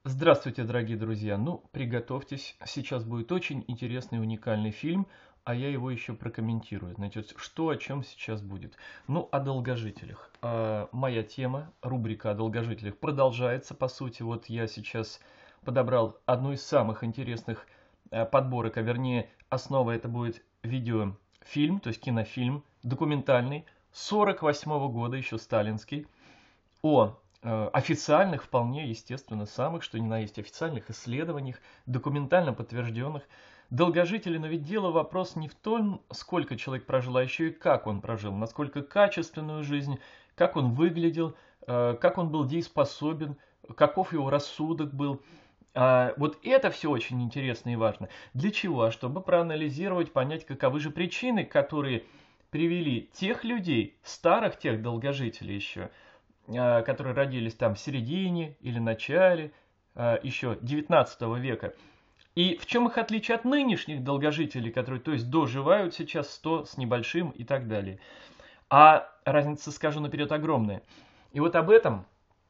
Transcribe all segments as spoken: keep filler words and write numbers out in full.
Здравствуйте, дорогие друзья! Ну, приготовьтесь, сейчас будет очень интересный уникальный фильм, а я его еще прокомментирую. Значит, что о чем сейчас будет? Ну, о долгожителях. А, моя тема, рубрика о долгожителях продолжается, по сути. Вот я сейчас подобрал одну из самых интересных а, подборок, а вернее, основа это будет видеофильм, то есть кинофильм, документальный, сорок восьмого года, еще сталинский, о э, официальных, вполне естественно, самых, что ни на есть официальных исследованиях, документально подтвержденных долгожителей. Но ведь дело, вопрос не в том, сколько человек прожил, а еще и как он прожил, насколько качественную жизнь, как он выглядел, э, как он был дееспособен, каков его рассудок был. А, вот это все очень интересно и важно. Для чего? Чтобы проанализировать, понять, каковы же причины, которые привели тех людей, старых тех долгожителей еще, э, которые родились там в середине или начале э, еще девятнадцатого века. И в чем их отличие от нынешних долгожителей, которые, то есть, доживают сейчас сто с небольшим и так далее. А разница, скажу наперед, огромная. И вот об этом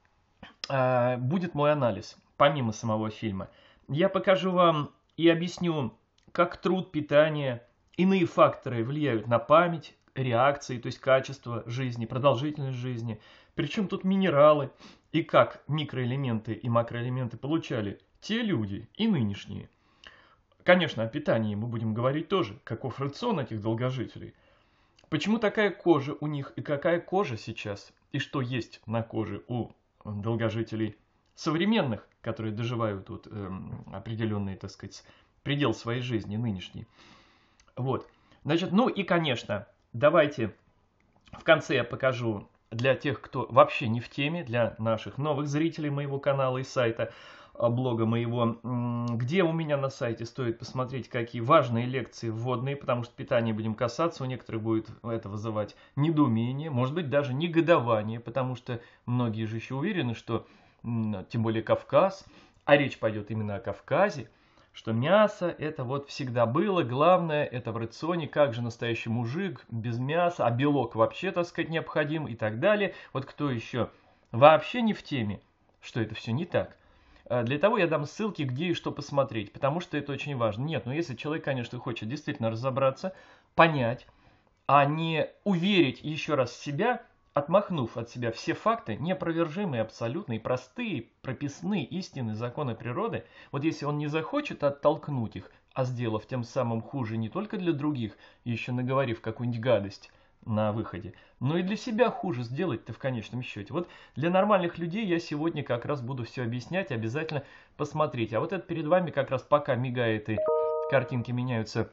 э, будет мой анализ, помимо самого фильма. Я покажу вам и объясню, как труд, питание, иные факторы влияют на память, реакции, то есть качество жизни, продолжительность жизни. Причем тут минералы и как микроэлементы и макроэлементы получали те люди и нынешние. Конечно, о питании мы будем говорить тоже, каков рацион этих долгожителей. Почему такая кожа у них и какая кожа сейчас, и что есть на коже у долгожителей современных, которые доживают вот, эм, определенный, так сказать, предел своей жизни нынешний. Вот. Значит, ну и, конечно, давайте в конце я покажу для тех, кто вообще не в теме, для наших новых зрителей моего канала и сайта, блога моего, где у меня на сайте стоит посмотреть, какие важные лекции вводные, потому что питание будем касаться, у некоторых будет это вызывать недоумение, может быть даже негодование, потому что многие же еще уверены, что, тем более Кавказ, а речь пойдет именно о Кавказе, что мясо это вот всегда было, главное это в рационе, как же настоящий мужик без мяса, а белок вообще, так сказать, необходим и так далее. Вот кто еще вообще не в теме, что это все не так. Для того я дам ссылки, где и что посмотреть, потому что это очень важно. Нет, ну если человек, конечно, хочет действительно разобраться, понять, а не уверить еще раз в себя, отмахнув от себя все факты, неопровержимые, абсолютные, простые, прописные истины, законы природы, вот если он не захочет оттолкнуть их, а сделав тем самым хуже не только для других, еще наговорив какую-нибудь гадость на выходе, но и для себя хуже сделать-то в конечном счете. Вот для нормальных людей я сегодня как раз буду все объяснять, обязательно посмотреть. А вот это перед вами как раз пока мигает и картинки меняются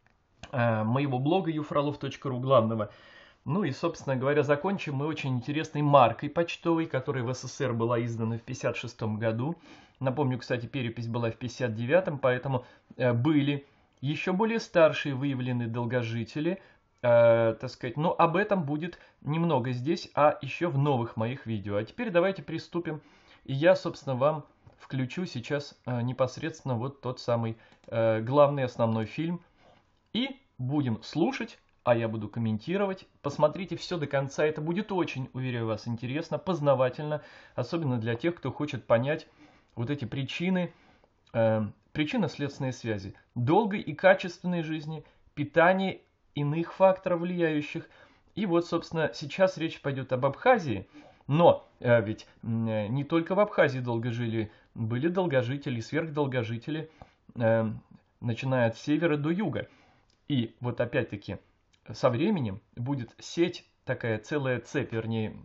э, моего блога юфролов точка ру главного. Ну и, собственно говоря, закончим мы очень интересной маркой почтовой, которая в СССР была издана в пятьдесят шестом году. Напомню, кстати, перепись была в пятьдесят девятом, поэтому э, были еще более старшие выявлены долгожители, э, так сказать. Но об этом будет немного здесь, а еще в новых моих видео. А теперь давайте приступим. И я, собственно, вам включу сейчас э, непосредственно вот тот самый э, главный основной фильм. И будем слушать, а я буду комментировать. Посмотрите все до конца, это будет очень, уверяю вас, интересно, познавательно, особенно для тех, кто хочет понять вот эти причины, э, причинно-следственные связи долгой и качественной жизни, питания, иных факторов влияющих. И вот, собственно, сейчас речь пойдет об Абхазии, но э, ведь э, не только в Абхазии долго жили, были долгожители, сверхдолгожители, э, начиная от севера до юга. И вот опять-таки со временем будет сеть, такая целая цепь, вернее,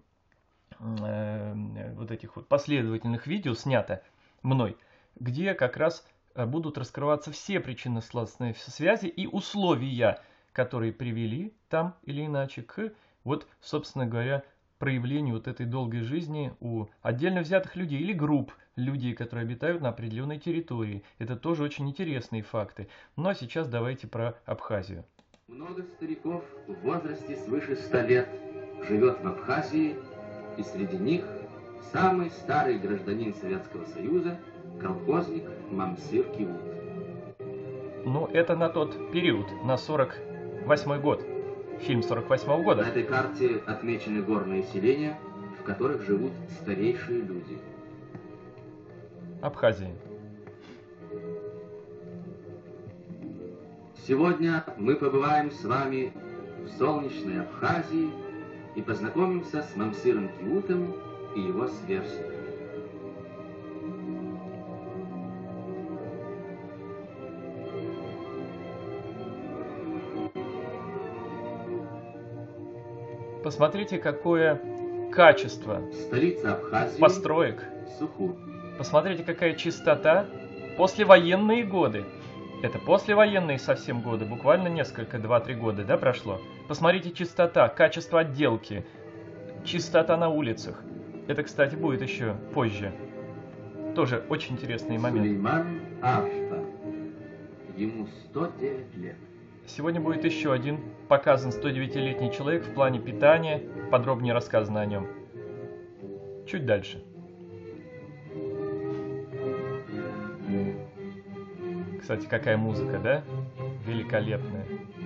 э, вот этих вот последовательных видео снято мной, где как раз будут раскрываться все причинно-следственные связи и условия, которые привели там или иначе к, вот, собственно говоря, проявлению вот этой долгой жизни у отдельно взятых людей или групп людей, которые обитают на определенной территории. Это тоже очень интересные факты. Ну а сейчас давайте про Абхазию. Много стариков в возрасте свыше ста лет живет в Абхазии, и среди них самый старый гражданин Советского Союза, колхозник Мамсыр Кивут. Ну, это на тот период, на сорок восьмой год. Фильм сорок восьмого года. На этой карте отмечены горные селения, в которых живут старейшие люди. Абхазии. Сегодня мы побываем с вами в солнечной Абхазии и познакомимся с Мамсыром Киутом и его сверстниками. Посмотрите, какое качество Столица Абхазии построек. Сухур. Посмотрите, какая чистота. Послевоенные годы. Это послевоенные совсем годы, буквально несколько, два-три года, да, прошло? Посмотрите, чистота, качество отделки, чистота на улицах. Это, кстати, будет еще позже. Тоже очень интересный момент. Сулейман Ашта. Ему сто девять лет. Сегодня будет еще один показан сто девятилетний человек в плане питания, подробнее рассказано о нем. Чуть дальше. Кстати, какая музыка, да? Великолепная.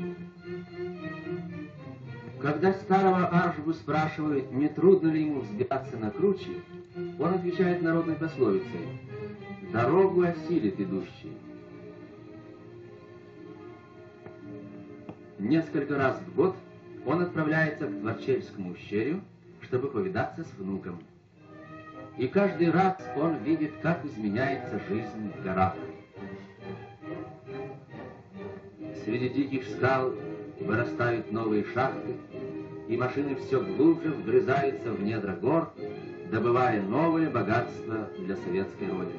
Когда старого Аржбу спрашивают, не трудно ли ему взбираться на круче, он отвечает народной пословицей: «Дорогу осилит идущий». Несколько раз в год он отправляется к Дворчельскому ущелью, чтобы повидаться с внуком. И каждый раз он видит, как изменяется жизнь в горах. Среди диких скал вырастают новые шахты, и машины все глубже вгрызаются в недра гор, добывая новые богатства для советской родины.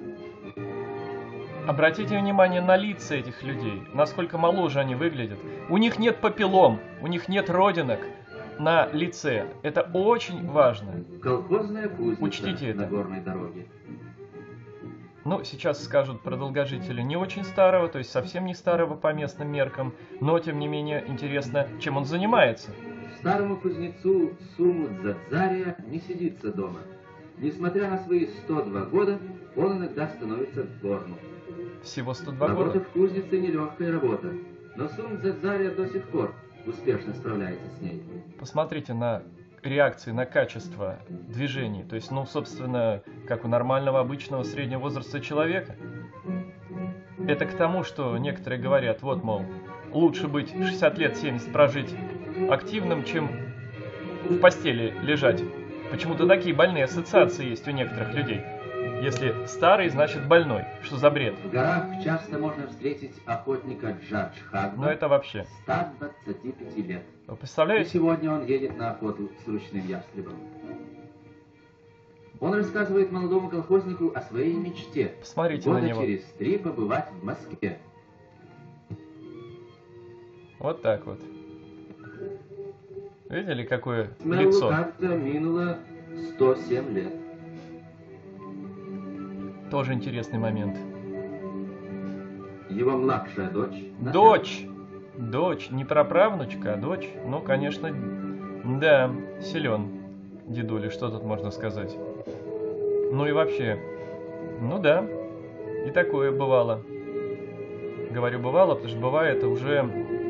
Обратите внимание на лица этих людей, насколько моложе они выглядят. У них нет папиллом, у них нет родинок на лице. Это очень важно. Колхозная кузница Учтите это. на горной дороге. Ну, сейчас скажут про долгожителя не очень старого, то есть совсем не старого по местным меркам, но, тем не менее, интересно, чем он занимается. Старому кузнецу Суму Дзадзария не сидится дома. Несмотря на свои сто два года, он иногда становится в горну. Всего сто два Работа года. в кузнице нелегкая работа, но Сум Дзадзария до сих пор успешно справляется с ней. Посмотрите на реакции, на качество движений. То есть, ну, собственно, как у нормального, обычного, среднего возраста человека. Это к тому, что некоторые говорят, вот, мол, лучше быть шестьдесят лет, семьдесят прожить активным, чем в постели лежать. Почему-то такие больные ассоциации есть у некоторых людей. Если старый, значит больной. Что за бред? В горах часто можно встретить охотника Джадж Хагна, Но это вообще. ста двадцати пяти лет. Вы И представляете? сегодня он едет на охоту с ручным ястребом. Он рассказывает молодому колхознику о своей мечте. Посмотрите на Года него. через три побывать в Москве. Вот так вот. Видели, какое Смелу лицо? как-то минуло сто семь лет. Тоже интересный момент. Его младшая дочь... Наталья, Дочь! Дочь, не праправнучка, а дочь. Ну, конечно, да, силен дедуля, что тут можно сказать. Ну и вообще, ну да, и такое бывало. Говорю бывало, потому что бывает, это уже...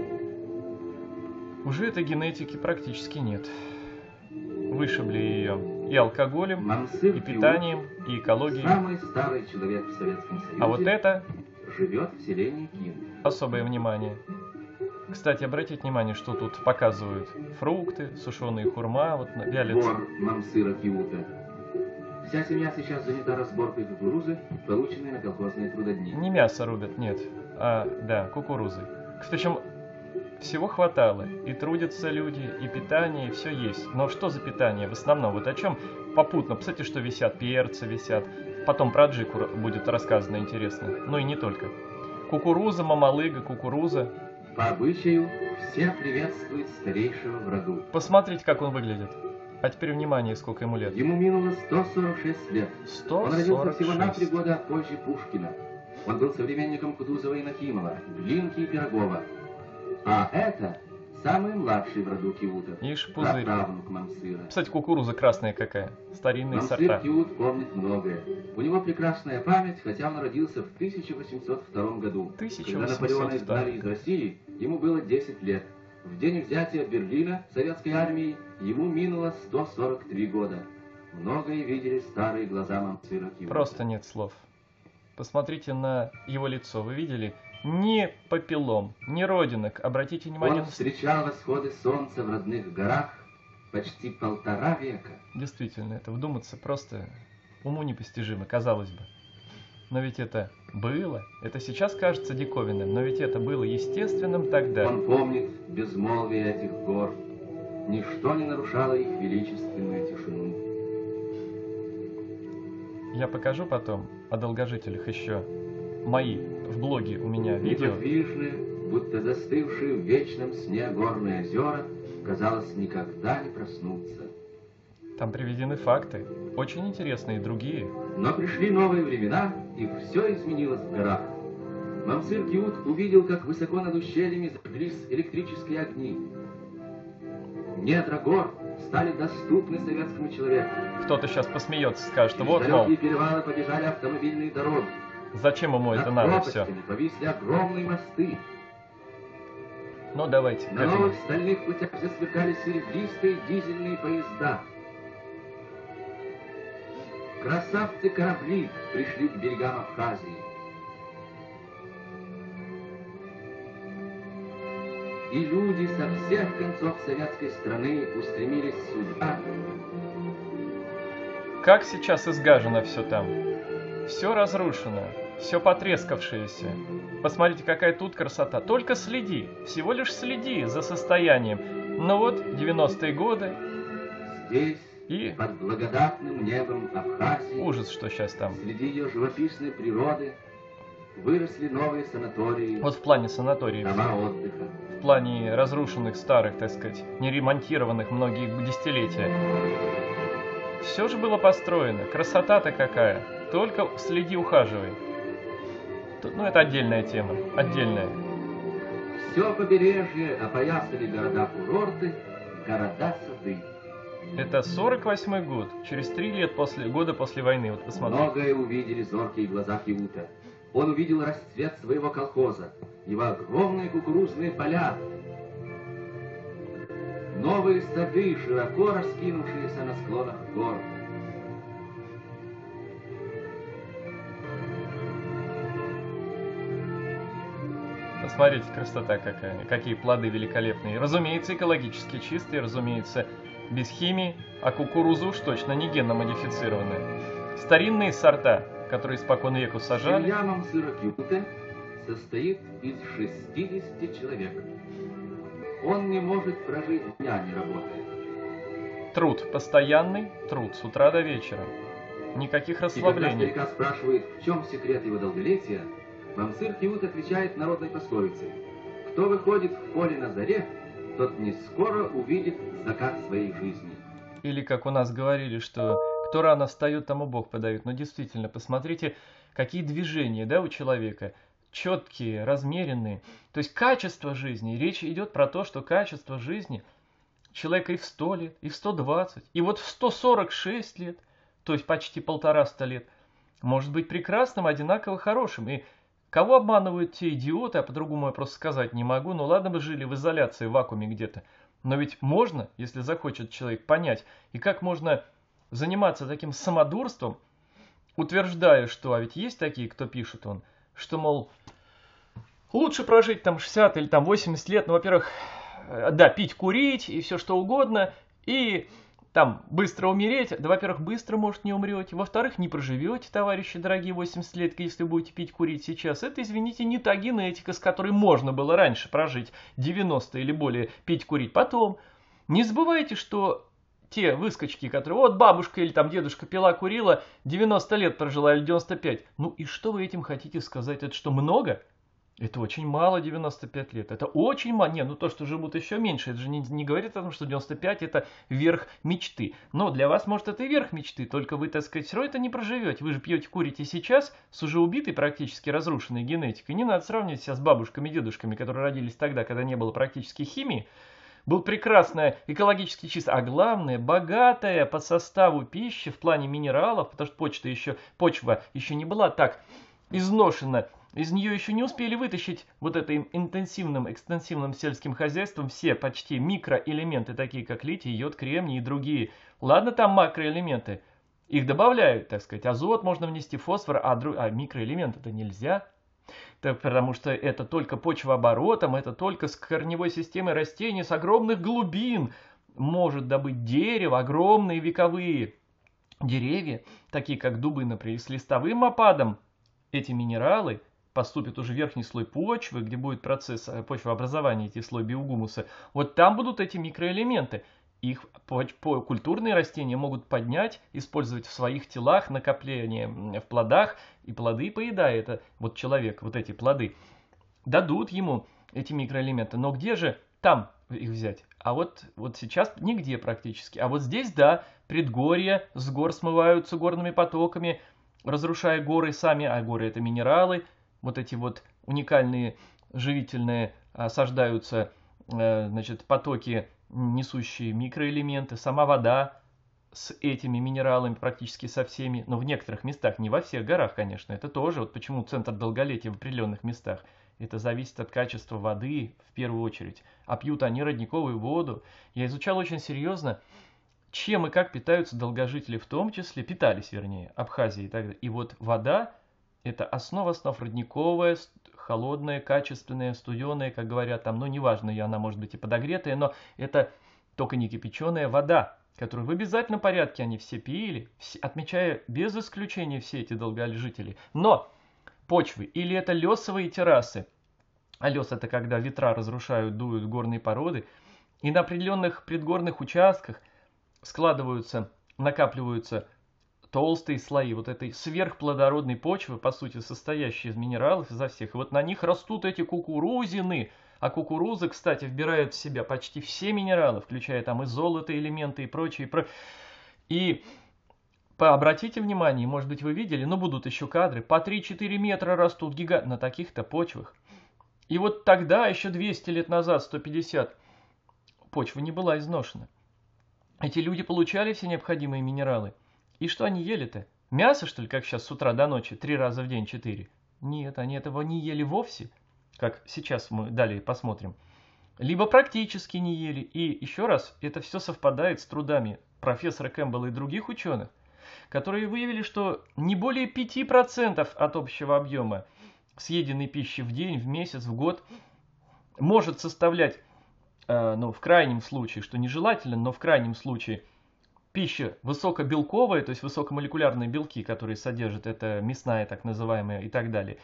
Уже этой генетики практически нет. Вышибли ее и алкоголем, Мамсыр и Киут, питанием, и экологией. самый старый человек в Советском Союзе, А вот это живет в селении Ким. особое внимание. Кстати, обратите внимание, что тут показывают. Фрукты, сушеные хурма, вот на- вялятся. Вор Мамсыра Киута. Вся семья сейчас занята разборкой кукурузы, полученной на колхозные трудодни. Не мясо рубят, нет, а, да, кукурузы. Причем всего хватало. И трудятся люди, и питание, и все есть. Но что за питание? В основном, вот о чем попутно. Кстати, что висят, перцы висят. Потом про аджику будет рассказано интересно. Ну и не только. Кукуруза, мамалыга, кукуруза. По обычаю, все приветствуют старейшего врагу. Посмотрите, как он выглядит. А теперь внимание, сколько ему лет. Ему минуло сто сорок шесть лет. сто Он родился сорок всего на три шесть. года позже Пушкина. Он был современником Кутузова и Нахимова, Глинки и Пирогова. А это самый младший в роду Киута, Ишь, пузырь. праправнук Мамсыра. Кстати, кукуруза красная какая. Старинные Мамсыр сорта. Киут помнит многое. У него прекрасная память, хотя он родился в тысяча восемьсот втором году. тысяча Когда восемьсот Наполеона второй. изгнали из России, ему было десять лет. В день взятия Берлина советской армией ему минуло сто сорок три года. Многое видели старые глаза Мамсыра Киута. Просто нет слов. Посмотрите на его лицо. Вы видели? Ни папиллом, ни родинок. Обратите внимание Он на... встречал восходы солнца в родных горах почти полтора века. Действительно, это вдуматься просто уму непостижимо, казалось бы. Но ведь это было. Это сейчас кажется диковинным, но ведь это было естественным тогда. Он помнит безмолвие этих гор. Ничто не нарушало их величественную тишину. Я покажу потом о долгожителях еще мои в блоге у меня видео. Неподвижные, будто застывшие в вечном сне горные озера, казалось, никогда не проснутся. Там приведены факты, очень интересные другие. Но пришли новые времена, и все изменилось в горах. Мамсыр Киут увидел, как высоко над ущельями зажглись электрические огни. Недра гор стали доступны советскому человеку. Кто-то сейчас посмеется, скажет, вот, Через мол, далекие перевалы побежали автомобильные дороги. зачем ему это Над надо все? пропастями повисли огромные мосты. Ну, давайте к На этому. новых стальных путях засверкали серебристые дизельные поезда. Красавцы-корабли пришли к берегам Абхазии. И люди со всех концов советской страны устремились сюда. Как сейчас изгажено все там. Все разрушено, все потрескавшееся. Посмотрите, какая тут красота. Только следи, всего лишь следи за состоянием. Но вот девяностые годы Здесь, и под благодатным небом Абхазии, ужас, что сейчас там. среди ее живописной природы, выросли новые санатории, Вот в плане санаториев, дома отдыха. в плане разрушенных старых, так сказать, не ремонтированных многие десятилетия. Все же было построено. Красота-то какая. Только следи, ухаживай. Тут, ну, это отдельная тема. Отдельная. Все побережье опоясали города-курорты, города-сады. Это сорок восьмой год. Через три лет после, года после войны. Вот посмотрите. Многое увидели зоркие глаза Киута. Он увидел расцвет своего колхоза, его огромные кукурузные поля, новые сады, широко раскинувшиеся на склонах гор. Посмотрите, красота какая. Какие плоды великолепные. Разумеется, экологически чистые, разумеется, без химии. А кукурузу уж точно не генно-модифицированная. Старинные сорта, которые испокон веку сажали. Семья Мамсыра Киута состоит из шестидесяти человек. Он не может прожить дня, не работая. Труд, постоянный труд с утра до вечера. Никаких И когда расслаблений. старика спрашивает, в чем секрет его долголетия, Мамсыр Киут отвечает народной пословицей: кто выходит в поле на заре, тот не скоро увидит закат своей жизни. Или, как у нас говорили, что кто рано встает, тому Бог подает. Но действительно, посмотрите, какие движения, да, у человека. Четкие, размеренные. То есть качество жизни. Речь идет про то, что качество жизни человека и в сто лет, и в сто двадцать, и вот в сто сорок шесть лет, то есть почти полтораста лет, может быть прекрасным, одинаково хорошим. И кого обманывают те идиоты, а по-другому я просто сказать не могу. Ну ладно бы жили в изоляции, в вакууме где-то. Но ведь можно, если захочет человек, понять, и как можно заниматься таким самодурством, утверждая, что, а ведь есть такие, кто пишет он, что, мол, лучше прожить там шестьдесят или там восемьдесят лет, ну, во-первых, да, пить, курить и все что угодно, и там быстро умереть, да, во-первых, быстро, может, не умрете, во-вторых, не проживете, товарищи дорогие, восемьдесят лет, если будете пить, курить сейчас. Это, извините, не та генетика, с которой можно было раньше прожить девяносто или более, пить, курить. Потом, не забывайте, что те выскочки, которые, вот бабушка или там дедушка пила, курила, девяносто лет прожила или девяносто пять. Ну и что вы этим хотите сказать? Это что, много? Это очень мало, девяносто пять лет. Это очень мало. Не, ну то, что живут еще меньше, это же не, не говорит о том, что девяносто пять это верх мечты. Но для вас, может, это и верх мечты, только вы, так сказать, все равно это не проживете. Вы же пьете, курите сейчас с уже убитой, практически разрушенной генетикой. Не надо сравнивать себя с бабушками и дедушками, которые родились тогда, когда не было практически химии. Был прекрасная, экологически чисто, а главное, богатая по составу пищи в плане минералов, потому что почта еще, почва еще не была так изношена из нее еще не успели вытащить вот этим интенсивным, экстенсивным сельским хозяйством все почти микроэлементы, такие как литий, йод, кремний и другие. Ладно, там макроэлементы, их добавляют, так сказать, азот можно внести, фосфор, а, дру... а микроэлементы-то нельзя. Так, потому что это только почвооборотом, это только с корневой системой растений, с огромных глубин может добыть дерево, огромные вековые деревья, такие как дубы, например, с листовым опадом. Эти минералы поступят уже в верхний слой почвы, где будет процесс почвообразования, эти слой биогумуса. Вот там будут эти микроэлементы. Их культурные растения могут поднять, использовать в своих телах, накопление в плодах, и плоды поедая это, вот человек, вот эти плоды, дадут ему эти микроэлементы. Но где же там их взять? А вот, вот сейчас нигде практически. А вот здесь, да, предгорья с гор смываются горными потоками, разрушая горы сами, а горы это минералы, вот эти вот уникальные живительные осаждаются, значит, потоки, несущие микроэлементы, сама вода с этими минералами, практически со всеми, но в некоторых местах, не во всех горах, конечно, это тоже, вот почему центр долголетия в определенных местах, это зависит от качества воды в первую очередь, а пьют они родниковую воду. Я изучал очень серьезно, чем и как питаются долгожители, в том числе, питались, вернее, Абхазии и так далее. И вот вода, это основа основ родниковая, холодная, качественная, студеная, как говорят там, ну неважно, и она может быть и подогретая, но это только не кипяченая вода, которую в обязательном порядке они все пили, все, отмечая без исключения все эти долгожители. Но почвы, или это лесовые террасы, а лес это когда ветра разрушают, дуют горные породы, и на определенных предгорных участках складываются, накапливаются толстые слои вот этой сверхплодородной почвы, по сути, состоящей из минералов изо всех. И вот на них растут эти кукурузины. А кукуруза, кстати, вбирает в себя почти все минералы, включая там и золото, элементы и прочее. И обратите внимание, может быть, вы видели, но будут еще кадры, по три-четыре метра растут гиганты на таких-то почвах. И вот тогда, еще двести лет назад, сто пятьдесят, почва не была изношена. Эти люди получали все необходимые минералы. И что они ели-то? Мясо, что ли, как сейчас с утра до ночи, три раза в день, четыре? Нет, они этого не ели вовсе, как сейчас мы далее посмотрим. Либо практически не ели. И еще раз, это все совпадает с трудами профессора Кэмпбелла и других ученых, которые выявили, что не более пяти процентов от общего объема съеденной пищи в день, в месяц, в год может составлять, э, ну, в крайнем случае, что нежелательно, но в крайнем случае, пища высокобелковая, то есть высокомолекулярные белки, которые содержат, это мясная так называемая и так далее,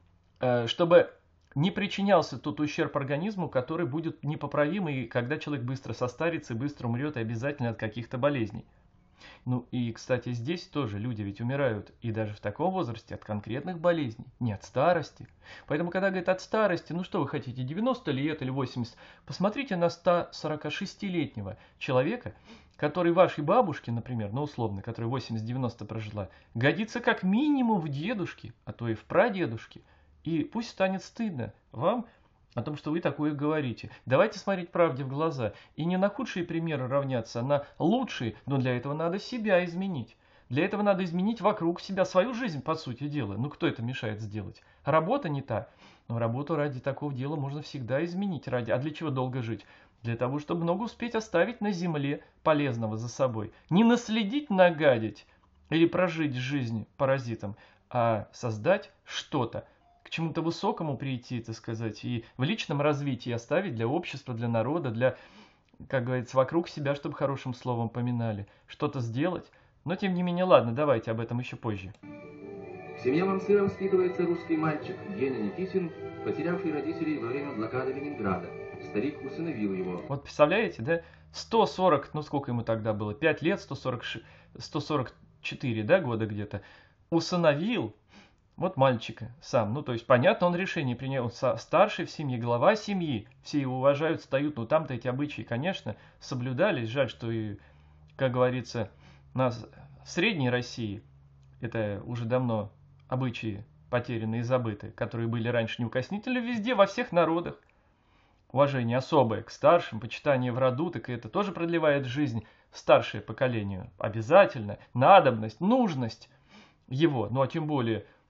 чтобы не причинялся тот ущерб организму, который будет непоправимый, когда человек быстро состарится и быстро умрет и обязательно от каких-то болезней. Ну и, кстати, здесь тоже люди ведь умирают, и даже в таком возрасте, от конкретных болезней, не от старости. Поэтому, когда говорят от старости, ну что вы хотите, девяносто лет или восемьдесят, посмотрите на ста сорокашестилетнего человека, который вашей бабушке, например, ну условно, которая восемьдесят-девяносто прожила, годится как минимум в дедушке, а то и в прадедушке. И пусть станет стыдно вам о том, что вы такое говорите. Давайте смотреть правде в глаза. И не на худшие примеры равняться, а на лучшие. Но для этого надо себя изменить. Для этого надо изменить вокруг себя свою жизнь, по сути дела. Ну кто это мешает сделать? Работа не та. Но работу ради такого дела можно всегда изменить. Ради. А для чего долго жить? Для того, чтобы много успеть оставить на земле полезного за собой. Не наследить, нагадить или прожить жизнь паразитом, а создать что-то, к чему-то высокому прийти, так сказать, и в личном развитии оставить для общества, для народа, для, как говорится, вокруг себя, чтобы хорошим словом поминали, что-то сделать. Но тем не менее, ладно, давайте об этом еще позже. В семье Мамсыра воспитывается русский мальчик Геня Никитин, потерявший родителей во время блокады Ленинграда. Старик усыновил его. Вот представляете, да? сто сорок, ну сколько ему тогда было? пять лет, сто сорок, сто сорок четыре, да, года где-то. Усыновил. Вот мальчика сам. Ну, то есть, понятно, он решение принял. Он старший в семье, глава семьи. Все его уважают, встают. Ну, там-то эти обычаи, конечно, соблюдались. Жаль, что и, как говорится, на Средней России это уже давно обычаи потерянные и забыты, которые были раньше неукоснительны везде, во всех народах. Уважение особое к старшим, почитание в роду, так и это тоже продлевает жизнь старшее поколению. Обязательно. Надобность, нужность его. Ну, а тем более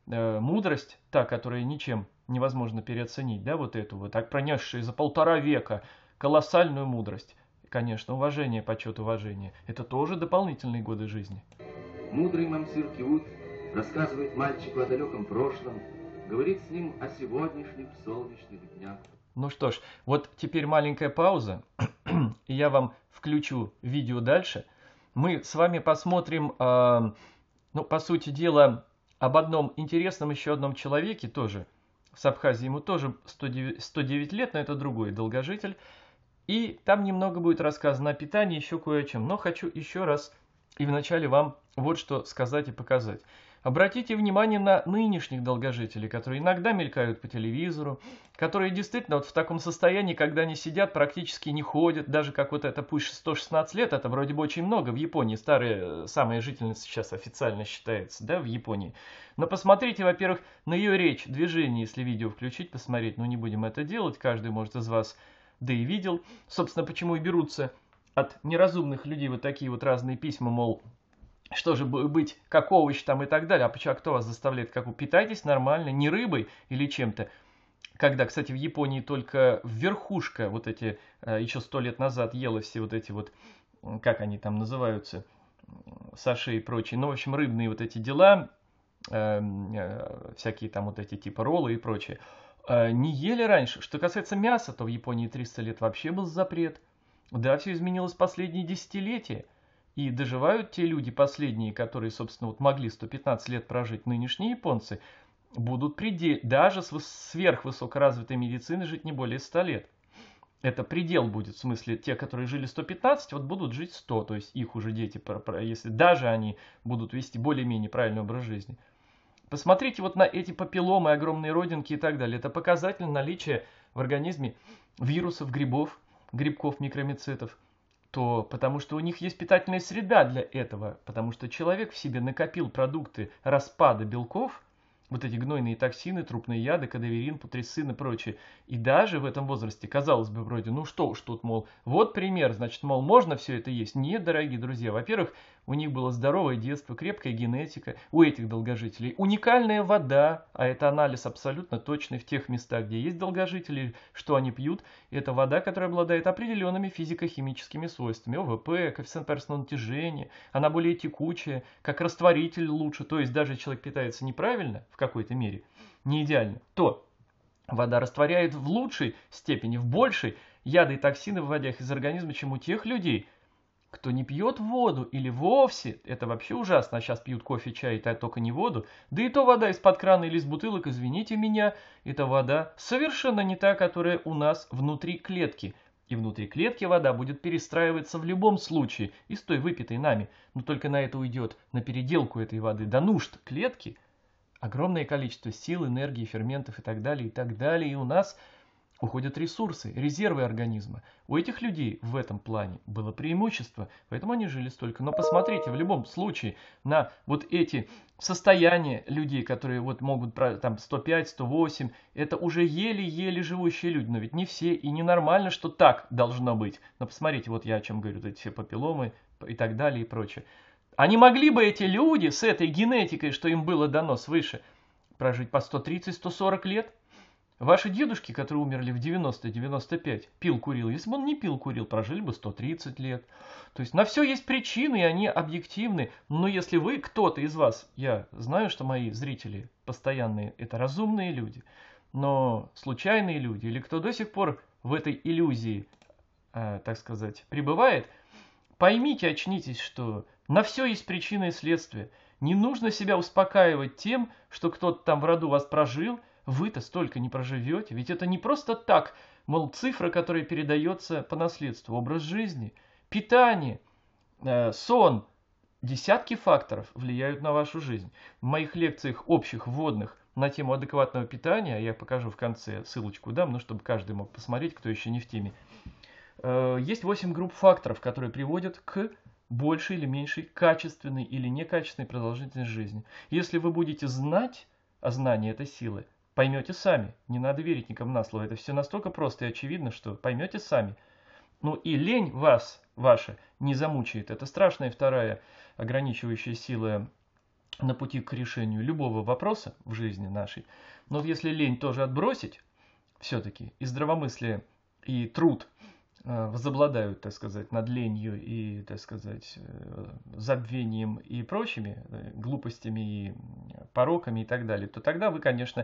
э, мудрость, та, которая ничем невозможно переоценить, да, вот эту вот, так пронесшую за полтора века колоссальную мудрость. Конечно, уважение, почет, уважение. Это тоже дополнительные годы жизни. Мудрый мамсыр Киут рассказывает мальчику о далеком прошлом, говорит с ним о сегодняшних солнечных днях. Ну что ж, вот теперь маленькая пауза, и я вам включу видео дальше. Мы с вами посмотрим, э, ну, по сути дела, об одном интересном еще одном человеке тоже. С Абхазии ему тоже сто девять лет, но это другой долгожитель. И там немного будет рассказано о питании, еще кое о чем. Но хочу еще раз и вначале вам вот что сказать и показать. Обратите внимание на нынешних долгожителей, которые иногда мелькают по телевизору, которые действительно вот в таком состоянии, когда они сидят, практически не ходят, даже как вот это пусть сто шестнадцать лет, это вроде бы очень много в Японии, старая, самая жительница сейчас официально считается, да, в Японии. Но посмотрите, во-первых, на ее речь, движение, если видео включить, посмотреть, но не будем это делать, каждый может из вас, да и видел. Собственно, почему и берутся от неразумных людей вот такие вот разные письма, мол, что же быть, как овощ там и так далее. А почему, а кто вас заставляет, как питайтесь нормально, не рыбой или чем-то. Когда, кстати, в Японии только верхушка вот эти, еще сто лет назад ела все вот эти вот, как они там называются, саши и прочие. Ну, в общем, рыбные вот эти дела, всякие там вот эти типа роллы и прочее, не ели раньше. Что касается мяса, то в Японии триста лет вообще был запрет. Да, все изменилось последние десятилетия. И доживают те люди последние, которые, собственно, вот могли сто пятнадцать лет прожить, нынешние японцы, будут предел, даже с сверхвысокоразвитой медициной жить не более ста лет. Это предел будет, в смысле, те, которые жили сто пятнадцать, вот будут жить сто, то есть их уже дети, если даже они будут вести более-менее правильный образ жизни. Посмотрите вот на эти папилломы, огромные родинки и так далее. Это показатель наличия в организме вирусов, грибов, грибков, микромицетов. То потому что у них есть питательная среда для этого, потому что человек в себе накопил продукты распада белков, вот эти гнойные токсины, трупные яды, кадаверин, путрицин и прочее. И даже в этом возрасте, казалось бы, вроде, ну что уж тут, мол, вот пример, значит, мол, можно все это есть. Нет, дорогие друзья, во-первых, у них было здоровое детство, крепкая генетика, у этих долгожителей уникальная вода, а это анализ абсолютно точный в тех местах, где есть долгожители, что они пьют. Это вода, которая обладает определенными физико-химическими свойствами, о вэ пэ, коэффициент парусного натяжения, она более текучая, как растворитель лучше, то есть даже если человек питается неправильно, в какой-то мере, не идеально, то вода растворяет в лучшей степени, в большей яды и токсины, выводя их из организма, чем у тех людей, кто не пьет воду или вовсе, это вообще ужасно, а сейчас пьют кофе, чай, и только не воду, да и то вода из-под крана или из бутылок, извините меня, это вода совершенно не та, которая у нас внутри клетки. И внутри клетки вода будет перестраиваться в любом случае из той выпитой нами, но только на это уйдет, на переделку этой воды до нужд клетки, огромное количество сил, энергии, ферментов и так далее, и так далее. И у нас уходят ресурсы, резервы организма. У этих людей в этом плане было преимущество, поэтому они жили столько. Но посмотрите в любом случае на вот эти состояния людей, которые вот могут там сто пять, сто восемь, это уже еле-еле живущие люди. Но ведь не все, и ненормально, что так должно быть. Но посмотрите, вот я о чем говорю, вот эти все папилломы и так далее и прочее. Они могли бы, эти люди, с этой генетикой, что им было дано свыше, прожить по сто тридцать — сто сорок лет? Ваши дедушки, которые умерли в девяносто — девяносто пять, пил, курил. Если бы он не пил, курил, прожили бы сто тридцать лет. То есть на все есть причины, и они объективны. Но если вы, кто-то из вас, я знаю, что мои зрители постоянные, это разумные люди, но случайные люди, или кто до сих пор в этой иллюзии, э, так сказать, пребывает, поймите, очнитесь, что на все есть причины и следствия. Не нужно себя успокаивать тем, что кто-то там в роду вас прожил, вы-то столько не проживете. Ведь это не просто так, мол, цифра, которая передается по наследству, образ жизни, питание, э, сон. Десятки факторов влияют на вашу жизнь. В моих лекциях общих, вводных на тему адекватного питания, я покажу в конце, ссылочку дам, ну, чтобы каждый мог посмотреть, кто еще не в теме. Э, есть восемь групп факторов, которые приводят к большей или меньшей качественной или некачественной продолжительности жизни. Если вы будете знать, а знание – это сила, поймете сами. Не надо верить никому на слово. Это все настолько просто и очевидно, что поймете сами. Ну и лень вас, ваша, не замучает. Это страшная вторая ограничивающая сила на пути к решению любого вопроса в жизни нашей. Но вот если лень тоже отбросить, все-таки и здравомыслие, и труд возобладают, так сказать, над ленью и, так сказать, забвением и прочими глупостями и пороками и так далее, то тогда вы, конечно,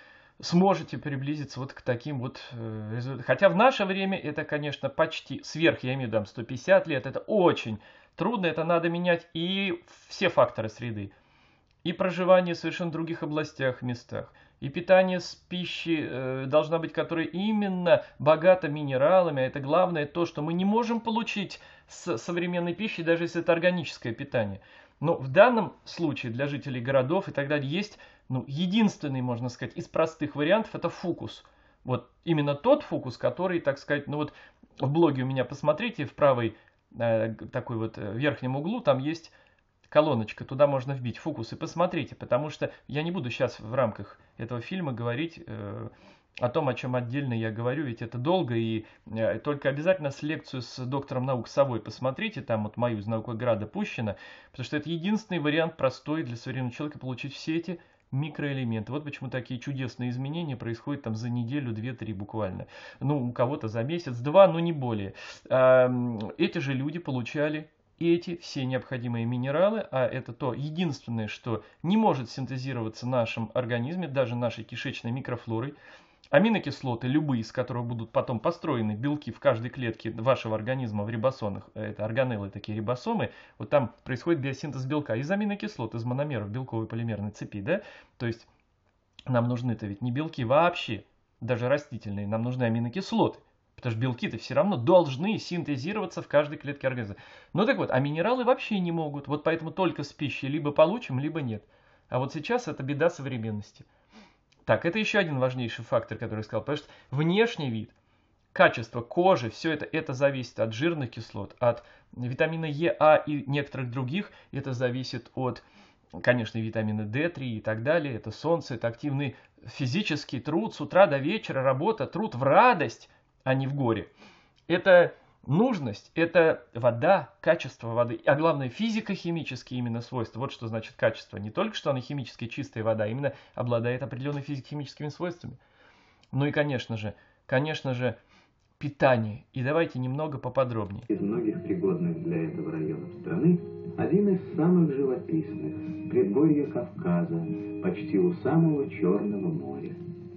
сможете приблизиться вот к таким вот результатам. Хотя в наше время это, конечно, почти сверх, я имею в виду, сто пятьдесят лет, это очень трудно, это надо менять и все факторы среды. И проживание в совершенно других областях, местах. И питание с пищей э, должна быть, которая именно богата минералами. А это главное то, что мы не можем получить с современной пищей, даже если это органическое питание. Но в данном случае для жителей городов и так далее есть ну, единственный, можно сказать, из простых вариантов, это фукус. Вот именно тот фукус, который, так сказать, ну вот в блоге у меня, посмотрите, в правой э, такой вот верхнем углу, там есть колоночка, туда можно вбить фокус и посмотрите, потому что я не буду сейчас в рамках этого фильма говорить э, о том, о чем отдельно я говорю, ведь это долго, и э, только обязательно с лекцию с доктором наук Совой посмотрите, там вот мою из Наукограда пущено, потому что это единственный вариант простой для современного человека получить все эти микроэлементы. Вот почему такие чудесные изменения происходят там за неделю, две-три буквально. Ну, у кого-то за месяц-два, но не более. Э, эти же люди получали эти все необходимые минералы, а это то единственное, что не может синтезироваться в нашем организме, даже нашей кишечной микрофлорой. Аминокислоты, любые, из которых будут потом построены белки в каждой клетке вашего организма в рибосомах, это органеллы, такие рибосомы, вот там происходит биосинтез белка из аминокислот, из мономеров белковой полимерной цепи, да, то есть нам нужны-то ведь не белки вообще, даже растительные, нам нужны аминокислоты. Потому что белки-то все равно должны синтезироваться в каждой клетке организма. Ну так вот, а минералы вообще не могут. Вот поэтому только с пищей либо получим, либо нет. А вот сейчас это беда современности. Так, это еще один важнейший фактор, который я сказал. Потому что внешний вид, качество кожи, все это, это зависит от жирных кислот, от витамина Е, А и некоторых других. Это зависит от, конечно, витамина Д три и так далее. Это солнце, это активный физический труд с утра до вечера, работа, труд в радость, а не в горе. Это нужность, это вода, качество воды, а главное физико-химические именно свойства. Вот что значит качество. Не только что она химически чистая вода, а именно обладает определенными физико-химическими свойствами. Ну и, конечно же, конечно же, питание. И давайте немного поподробнее. Из многих пригодных для этого районов страны, один из самых живописных, предгорье Кавказа, почти у самого Черного моря.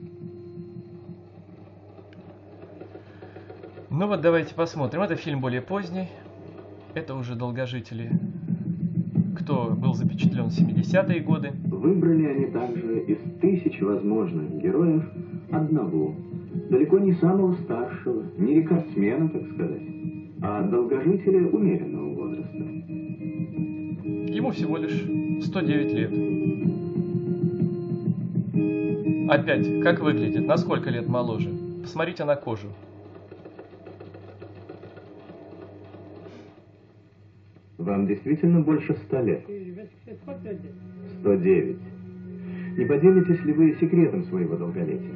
Ну вот давайте посмотрим. Это фильм более поздний. Это уже долгожители. Кто был запечатлен в семидесятые годы. Выбрали они также из тысяч возможных героев одного, далеко не самого старшего, не рекордсмена, так сказать, а долгожителя умеренного возраста. Ему всего лишь сто девять лет. Опять, как выглядит? На сколько лет моложе? Посмотрите на кожу. Вам действительно больше ста лет? Сто девять. Не поделитесь ли вы секретом своего долголетия?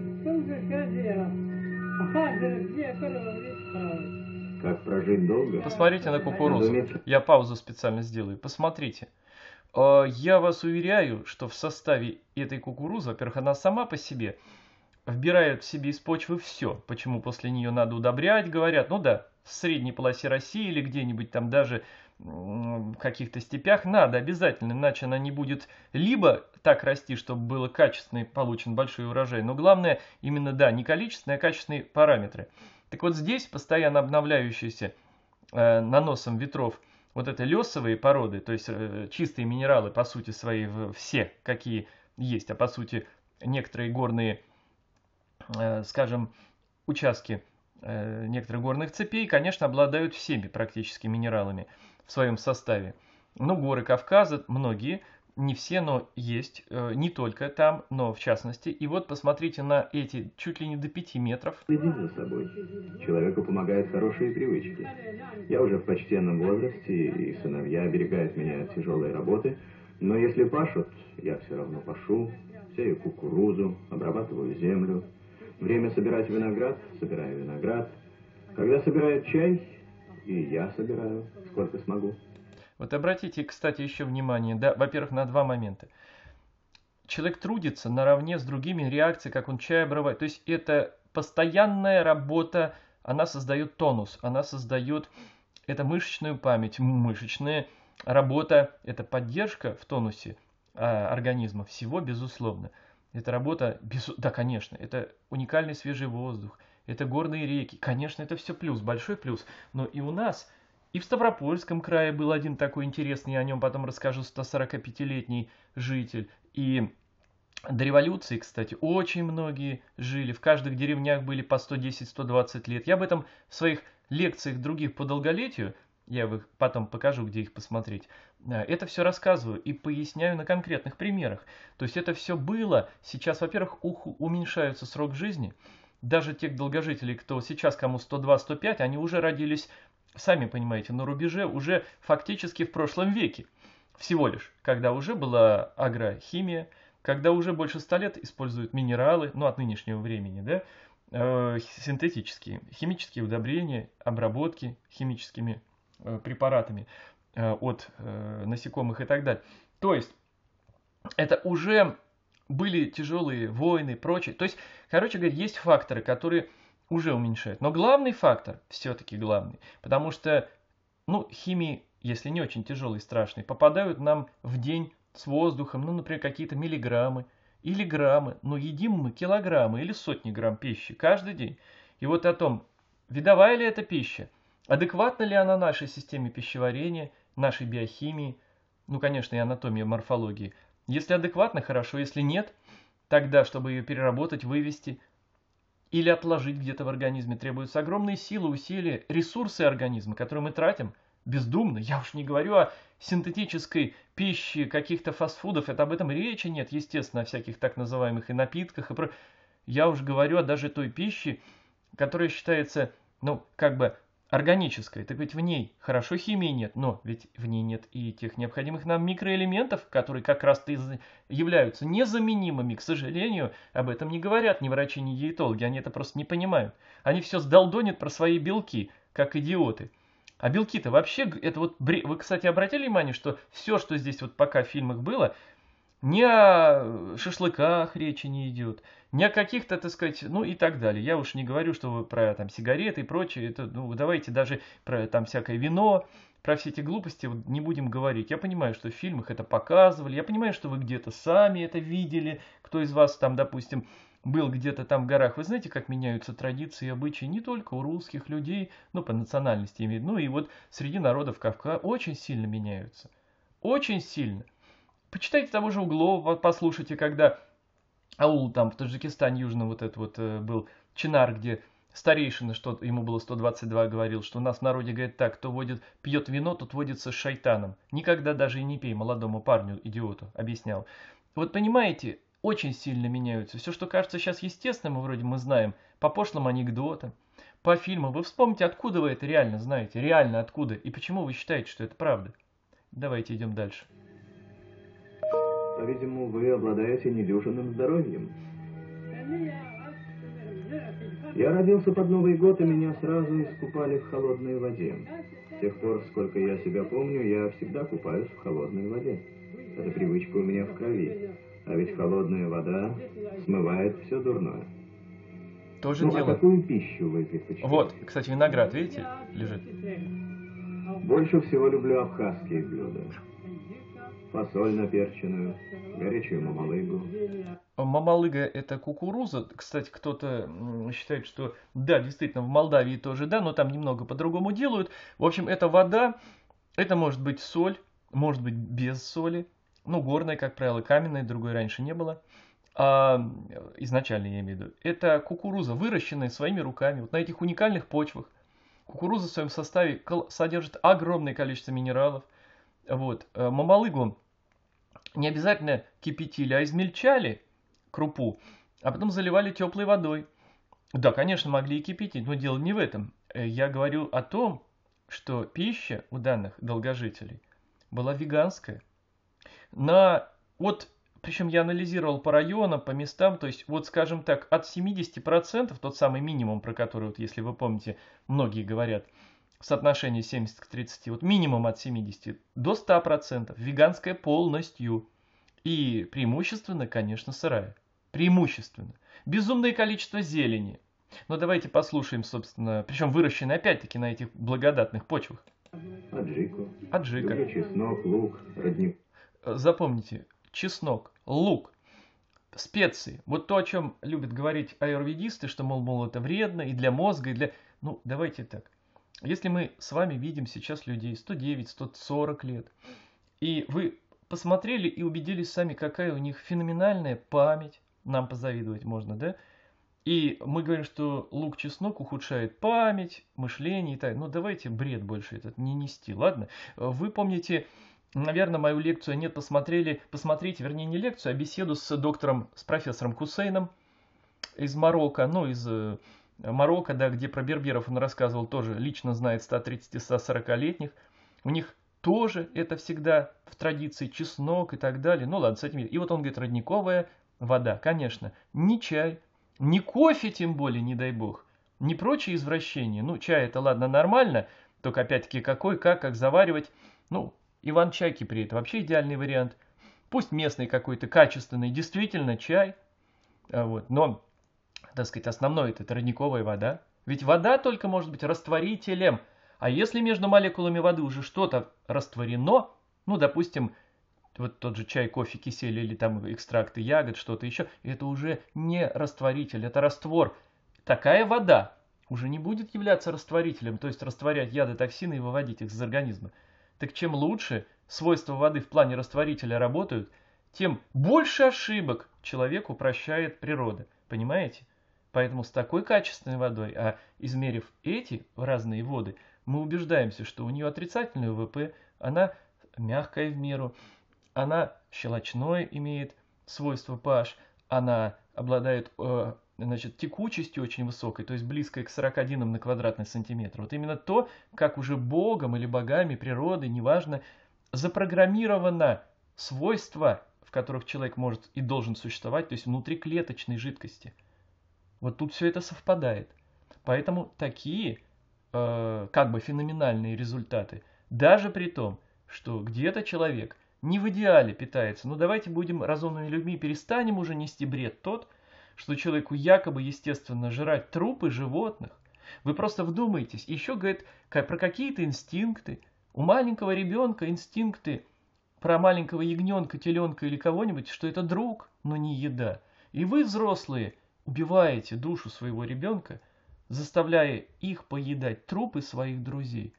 Как прожить долго? Посмотрите на кукурузу. Я паузу специально сделаю. Посмотрите. Я вас уверяю, что в составе этой кукурузы, во-первых, она сама по себе вбирает в себе из почвы все. Почему после нее надо удобрять, говорят. Ну да, в средней полосе России или где-нибудь там даже в каких-то степях надо обязательно, иначе она не будет либо так расти, чтобы было качественный, получен большой урожай, но главное именно, да, не количественные, а качественные параметры. Так вот здесь постоянно обновляющиеся э, наносом ветров вот это лесовые породы, то есть э, чистые минералы по сути своей, все какие есть, а по сути некоторые горные, э, скажем, участки э, некоторых горных цепей, конечно, обладают всеми практически минералами в своем составе. Ну, горы Кавказа, многие, не все, но есть, э, не только там, но в частности. И вот посмотрите на эти чуть ли не до пяти метров. Следи за собой. Человеку помогают хорошие привычки. Я уже в почтенном возрасте, и сыновья оберегают меня от тяжелой работы, но если пашут, я все равно пашу, сею кукурузу, обрабатываю землю. Время собирать виноград, собираю виноград. Когда собирают чай, и я собираю, сколько смогу. Вот обратите, кстати, еще внимание, да, во-первых, на два момента. Человек трудится наравне с другими реакциями, как он чай обрывает. То есть это постоянная работа, она создает тонус, она создает это мышечную память, мышечная работа, это поддержка в тонусе а, организма всего, безусловно. Это работа, без... да, конечно, это уникальный свежий воздух, это горные реки, конечно, это все плюс, большой плюс. Но и у нас, и в Ставропольском крае был один такой интересный, я о нем потом расскажу, сто сорокапятилетний житель. И до революции, кстати, очень многие жили, в каждых деревнях были по сто десять - сто двадцать лет. Я об этом в своих лекциях других по долголетию, я их потом покажу, где их посмотреть, это все рассказываю и поясняю на конкретных примерах. То есть это все было, сейчас, во-первых, уменьшается срок жизни, даже тех долгожителей, кто сейчас, кому сто два - сто пять, они уже родились, сами понимаете, на рубеже, уже фактически в прошлом веке, всего лишь, когда уже была агрохимия, когда уже больше ста лет используют минералы, ну от нынешнего времени, да, э, синтетические, химические удобрения, обработки химическими э, препаратами э, от э, насекомых и так далее. То есть это уже были тяжелые войны, прочее. То есть, короче говоря, есть факторы, которые уже уменьшают. Но главный фактор, все-таки главный, потому что, ну, химии, если не очень тяжелые, страшные, попадают нам в день с воздухом, ну, например, какие-то миллиграммы или граммы, но едим мы килограммы или сотни грамм пищи каждый день. И вот о том, видовая ли эта пища, адекватна ли она нашей системе пищеварения, нашей биохимии, ну, конечно, и анатомии, морфологии. Если адекватно, хорошо, если нет, тогда, чтобы ее переработать, вывести или отложить где-то в организме, требуются огромные силы, усилия, ресурсы организма, которые мы тратим бездумно. Я уж не говорю о синтетической пище, каких-то фастфудов, это об этом речи нет, естественно, о всяких так называемых и напитках. И про... Я уж говорю о даже той пище, которая считается, ну, как бы органической. Так ведь в ней хорошо химии нет, но ведь в ней нет и тех необходимых нам микроэлементов, которые как раз-то являются незаменимыми. К сожалению, об этом не говорят ни врачи, ни диетологи, они это просто не понимают. Они все сдалдонят про свои белки, как идиоты. А белки-то вообще, это вот, вы, кстати, обратили внимание, что все, что здесь вот пока в фильмах было, ни о шашлыках речи не идет, ни о каких-то, так сказать, ну и так далее. Я уж не говорю, что вы про там сигареты и прочее, это, ну давайте даже про там всякое вино, про все эти глупости вот не будем говорить. Я понимаю, что в фильмах это показывали, я понимаю, что вы где-то сами это видели, кто из вас там, допустим, был где-то там в горах. Вы знаете, как меняются традиции и обычаи не только у русских людей, ну, по национальности, ну, и вот среди народов Кавказа очень сильно меняются. Очень сильно. Почитайте того же Углова, послушайте, когда аул там в Таджикистане южном вот этот вот был Чинар, где старейшина, что ему было сто двадцать два, говорил, что у нас в народе, говорит, так, кто водит, пьет вино, тот водится с шайтаном. Никогда даже и не пей, молодому парню, идиоту, объяснял. Вот понимаете, очень сильно меняются. Все, что кажется сейчас естественным, вроде мы знаем, по пошлым анекдотам, по фильмам. Вы вспомните, откуда вы это реально знаете, реально откуда, и почему вы считаете, что это правда. Давайте идем дальше. По-видимому, вы обладаете недюжинным здоровьем. Я родился под Новый год, и меня сразу искупали в холодной воде. С тех пор, сколько я себя помню, я всегда купаюсь в холодной воде. Эта привычка у меня в крови. А ведь холодная вода смывает все дурное. Тоже ну, дело. А какую пищу вы предпочитаете? Вот, кстати, виноград, видите, лежит. Больше всего люблю абхазские блюда. Фасоль наперченную, горячую мамалыгу. Мамалыга — это кукуруза. Кстати, кто-то считает, что да, действительно, в Молдавии тоже да, но там немного по-другому делают. В общем, это вода, это может быть соль, может быть без соли. Ну, горная, как правило, каменная, другой раньше не было. А, изначально я имею в виду. Это кукуруза, выращенная своими руками. Вот на этих уникальных почвах. Кукуруза в своем составе содержит огромное количество минералов. Вот. Мамалыгу не обязательно кипятили, а измельчали крупу, а потом заливали теплой водой. Да, конечно, могли и кипятить, но дело не в этом. Я говорю о том, что пища у данных долгожителей была веганская. На, вот, причем я анализировал по районам, по местам, то есть, вот, скажем так, от семидесяти процентов, тот самый минимум, про который, вот, если вы помните, многие говорят, в соотношении семьдесят к тридцати, вот минимум от семидесяти до ста процентов, веганская полностью. И преимущественно, конечно, сырая. Преимущественно. Безумное количество зелени. Но давайте послушаем, собственно, причем выращенной опять-таки на этих благодатных почвах. Аджику. Аджика. Люблю чеснок, лук, родник. Запомните, чеснок, лук, специи. Вот то, о чем любят говорить аюрведисты, что, мол, мол, это вредно и для мозга, и для... Ну, давайте так. Если мы с вами видим сейчас людей сто девять - сто сорок лет, и вы посмотрели и убедились сами, какая у них феноменальная память, нам позавидовать можно, да? И мы говорим, что лук, чеснок ухудшает память, мышление и так. Ну, давайте бред больше этот не нести, ладно? Вы помните, наверное, мою лекцию «Нет, посмотрели», посмотрите, вернее, не лекцию, а беседу с доктором, с профессором Хусейном из Марокко, ну, из Марокко, да, где про берберов он рассказывал, тоже лично знает ста тридцати - ста сорокалетних. У них тоже это всегда в традиции чеснок и так далее. Ну ладно, с этим. И вот он говорит, родниковая вода, конечно, не чай, не кофе, тем более, не дай бог, не прочие извращения. Ну, чай это ладно, нормально, только опять-таки какой, как, как заваривать. Ну, Иван-чай кипрей это вообще идеальный вариант. Пусть местный какой-то качественный, действительно чай, вот, но, так сказать, основное это родниковая вода. Ведь вода только может быть растворителем. А если между молекулами воды уже что-то растворено, ну, допустим, вот тот же чай, кофе, кисель или там экстракты ягод, что-то еще, это уже не растворитель, это раствор. Такая вода уже не будет являться растворителем, то есть растворять яды, токсины и выводить их из организма. Так чем лучше свойства воды в плане растворителя работают, тем больше ошибок человеку прощает природа. Понимаете? Поэтому с такой качественной водой, а измерив эти разные воды, мы убеждаемся, что у нее отрицательный УВП, она мягкая в меру, она щелочной имеет свойство pH, она обладает э, значит, текучестью очень высокой, то есть близкой к сорока динам на квадратный сантиметр. Вот именно то, как уже Богом или богами природы, неважно, запрограммировано свойства, в которых человек может и должен существовать, то есть внутриклеточной жидкости. Вот тут все это совпадает. Поэтому такие э, как бы феноменальные результаты, даже при том, что где-то человек не в идеале питается. Ну давайте будем разумными людьми, перестанем уже нести бред тот, что человеку якобы естественно жрать трупы животных. Вы просто вдумайтесь. Еще говорит про какие-то инстинкты. У маленького ребенка инстинкты про маленького ягненка, теленка или кого-нибудь, что это друг, но не еда. И вы, взрослые, убиваете душу своего ребенка, заставляя их поедать трупы своих друзей.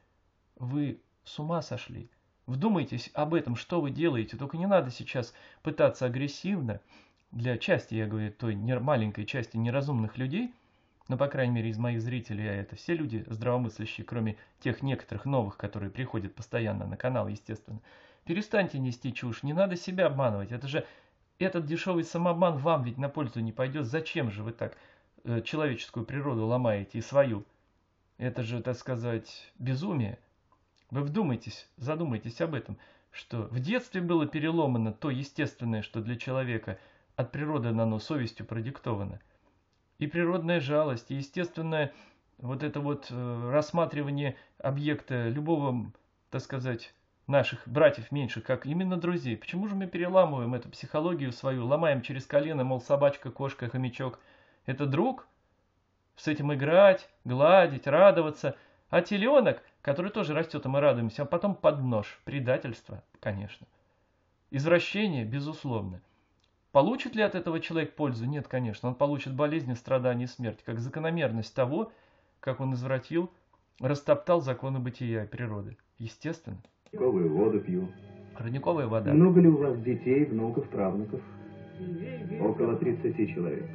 Вы с ума сошли. Вдумайтесь об этом, что вы делаете. Только не надо сейчас пытаться агрессивно, для части, я говорю, той маленькой части неразумных людей, но, по крайней мере, из моих зрителей, а это все люди здравомыслящие, кроме тех некоторых новых, которые приходят постоянно на канал, естественно. Перестаньте нести чушь, не надо себя обманывать. Это же, этот дешевый самообман вам ведь на пользу не пойдет. Зачем же вы так э, человеческую природу ломаете и свою? Это же, так сказать, безумие. Вы вдумайтесь, задумайтесь об этом, что в детстве было переломано то естественное, что для человека от природы дано совестью продиктовано. И природная жалость, и естественное вот это вот э, рассматривание объекта любого, так сказать, наших братьев меньших, как именно друзей. Почему же мы переламываем эту психологию свою, ломаем через колено, мол, собачка, кошка, хомячок? Это друг? С этим играть, гладить, радоваться. А теленок, который тоже растет, и мы радуемся, а потом под нож. Предательство, конечно. Извращение, безусловно. Получит ли от этого человек пользу? Нет, конечно. Он получит болезни, страдания и смерть, как закономерность того, как он извратил, растоптал законы бытия и природы. Естественно. Родниковую воду пью. Родниковая вода. Много ли у вас детей, внуков, правнуков? Около тридцати человек.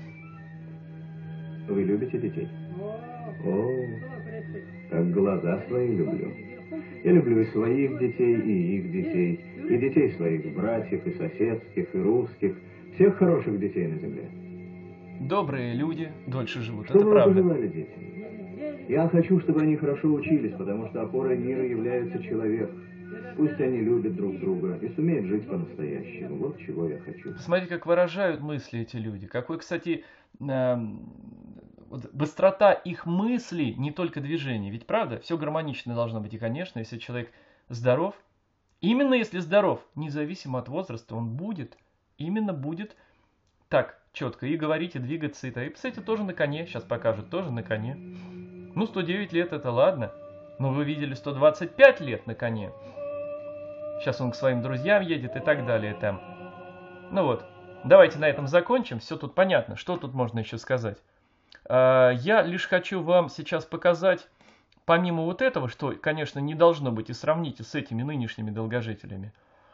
Вы любите детей? О, как глаза свои люблю. Я люблю и своих детей, и их детей, и детей своих братьев, и соседских, и русских, всех хороших детей на земле. Добрые люди дольше живут, что это вы правда. пожелали детям? Я хочу, чтобы они хорошо учились, потому что опорой мира является человек. Пусть они любят друг друга и сумеют жить по-настоящему. Вот чего я хочу. Посмотрите, как выражают мысли эти люди. Какой, кстати, э, вот быстрота их мыслей, не только движения. Ведь правда, все гармонично должно быть. И, конечно, если человек здоров, именно если здоров, независимо от возраста, он будет, именно будет так четко и говорить, и двигаться, и так. И, кстати, тоже на коне, сейчас покажут, тоже на коне. Ну, сто девять лет это ладно, но вы видели сто двадцать пять лет на коне. Сейчас он к своим друзьям едет и так далее там. Ну вот, давайте на этом закончим, все тут понятно, что тут можно еще сказать. Я лишь хочу вам сейчас показать, помимо вот этого, что, конечно, не должно быть, и сравните с этими нынешними долгожителями,